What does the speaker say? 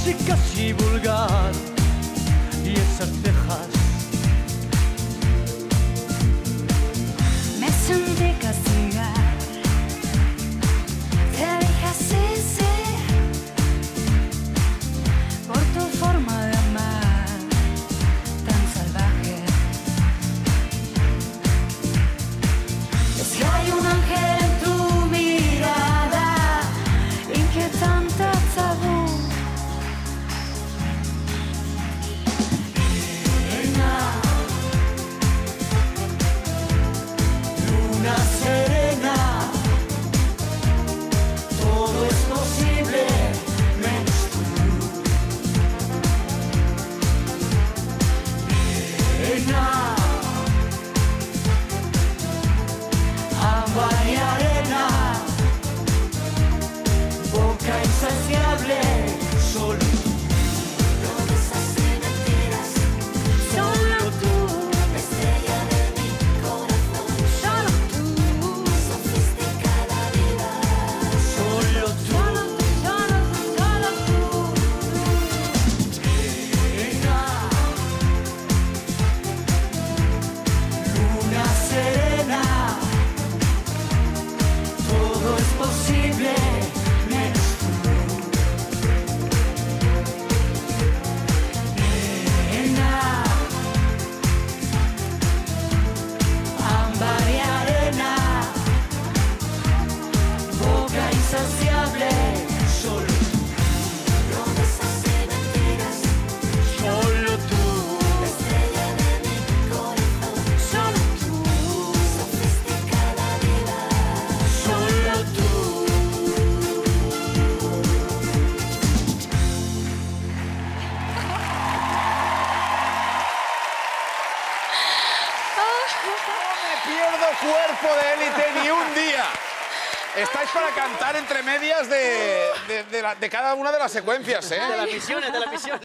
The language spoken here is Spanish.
básica y vulgar, y esas cejas. Me senté castigar, te dije así, sí, por tu forma de amar tan salvaje. Es que hay un ángel en tu mirada, inquietante tabú. Luna serena, todo es posible menos tú. Nena, ámbar y arena, boca insaciable, solo tú. Promesas y mentiras, solo tú, estrella de mi corazón, solo tú, sofisticada vida, Solo tú. solo tú, solo tú, solo tú. Nena, luna serena, todo es posible menos tú. Nena, ámbar y arena, boca insaciable, solo tú. Promesas y mentiras, Solo tú. estrella de mi corazón, solo tú, sofisticada vida, Solo tú. Pierdo cuerpo de élite ni un día. Estáis para cantar entre medias de cada una de las secuencias, ¿eh? De las misiones, de las misiones.